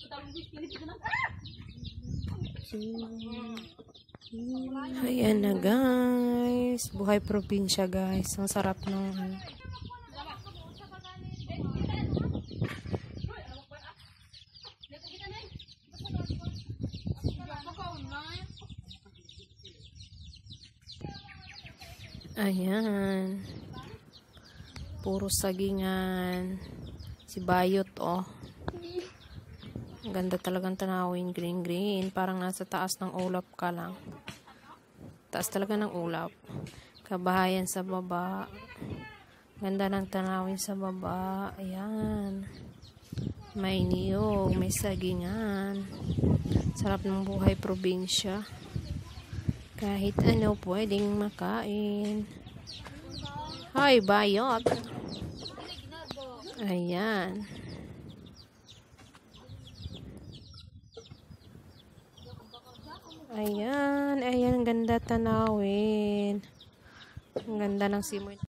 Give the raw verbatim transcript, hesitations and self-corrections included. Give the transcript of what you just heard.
Ayan na guys. Buhay probinsya guys. Ang sarap nung ayan. Puro sagingan. Si Bayot oh. Ang ganda talagang tanawin, green green, parang nasa taas ng ulap ka lang. Taas talaga ng ulap. Kabahayan sa baba. Ganda ng tanawin sa baba. Ayan. May niyog, may sagingan. Sarap ng buhay probinsya. Kahit ano pwedeng makain. Hi, Bayot. Ayan. Ayan, ayan, ang ganda tanawin. Ang ganda ng simoy.